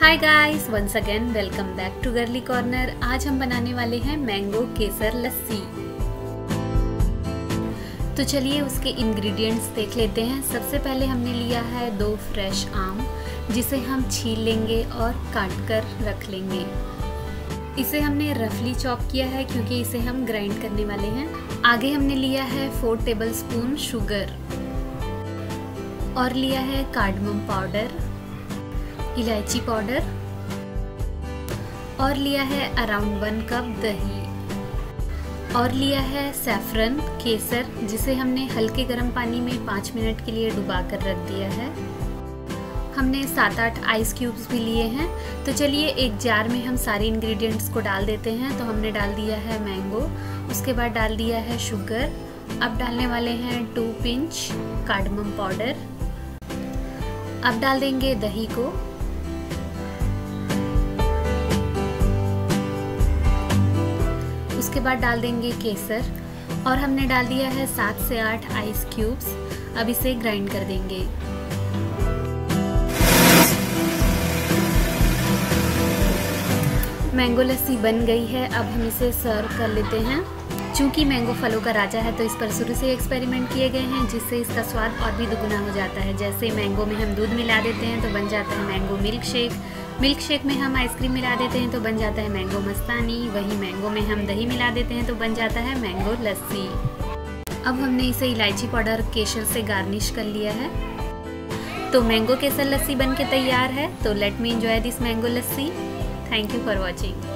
Hi guys, once again welcome back to girly corner. आज हम बनाने वाले हैं मैंगो केसर लस्सी। तो चलिए उसके इंग्रेडिएंट्स देख लेते हैं। सबसे पहले हमने लिया है 2 फ्रेश आम, जिसे हम छील लेंगे और काट कर रख लेंगे। इसे हमने रफली चॉप किया है क्योंकि इसे हम ग्राइंड करने वाले हैं। आगे हमने लिया है 4 टेबलस्पून शुगर और लिया है कार्डमम पाउडर, इलायची पाउडर और लिया है अराउंड 1 कप दही और लिया है सैफरन केसर, जिसे हमने हल्के गर्म पानी में 5 मिनट के लिए डुबा कर रख दिया है। हमने 7-8 आइस क्यूब्स भी लिए हैं। तो चलिए एक जार में हम सारे इंग्रेडिएंट्स को डाल देते हैं। तो हमने डाल दिया है मैंगो, उसके बाद डाल दिया है शुगर। अब डालने वाले हैं 2 पिंच कार्डमम पाउडर। अब डाल देंगे दही को। उसके बाद डाल देंगे केसर और हमने डाल दिया है 7 से 8 आइस क्यूब्स। अब इसे ग्राइंड कर देंगे। मैंगो लस्सी बन गई है। अब हम इसे सर्व कर लेते हैं। चूँकि मैंगो फलों का राजा है तो इस पर शुरू से एक्सपेरिमेंट किए गए हैं, जिससे इसका स्वाद और भी दुगुना हो जाता है। जैसे मैंगो में हम दूध मिला देते हैं तो बन जाता है mango milkshake. Milkshake में हम आइसक्रीम मिला देते हैं तो बन जाता है मैंगो मस्तानी। वही मैंगो में हम दही मिला देते हैं तो बन जाता है मैंगो लस्सी। अब हमने इसे इलायची पाउडर केसर से गार्निश कर लिया है। तो मैंगो केसर लस्सी बन के तैयार है। तो let me enjoy this mango lassi. Thank you for watching.